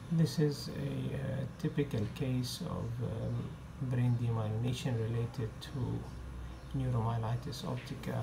This is a typical case of brain demyelination related to neuromyelitis optica.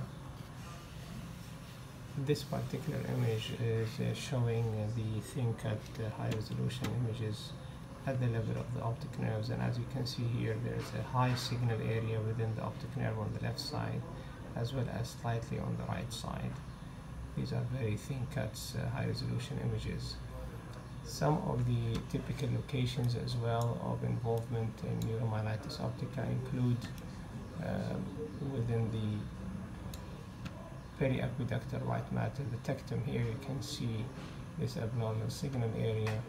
This particular image is showing the thin-cut high-resolution images at the level of the optic nerves, and as you can see here, there's a high signal area within the optic nerve on the left side as well as slightly on the right side. These are very thin cuts, high-resolution images. Some of the typical locations as well of involvement in neuromyelitis optica include within the periaqueductal white matter, the tectum. Here you can see this abnormal signal area,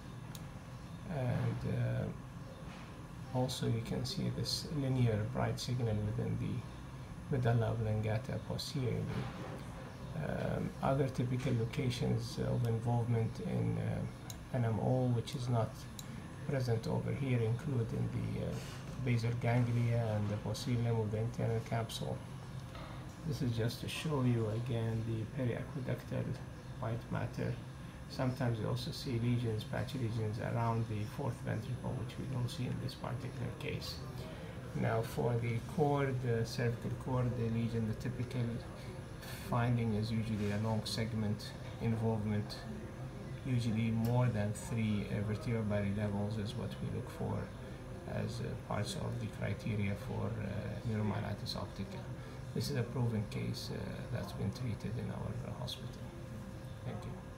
and also you can see this linear bright signal within the medulla oblongata posteriorly. Other typical locations of involvement in NMO, which is not present over here, include in the basal ganglia and the posterior limb of the internal capsule. This is just to show you again the periaqueductal white matter. Sometimes you also see lesions, patchy lesions around the fourth ventricle, which we don't see in this particular case. Now for the cord, cervical cord lesion, the typical finding is usually a long segment involvement, usually more than 3 vertebral levels is what we look for as parts of the criteria for neuromyelitis optica. This is a proven case that's been treated in our hospital. Thank you.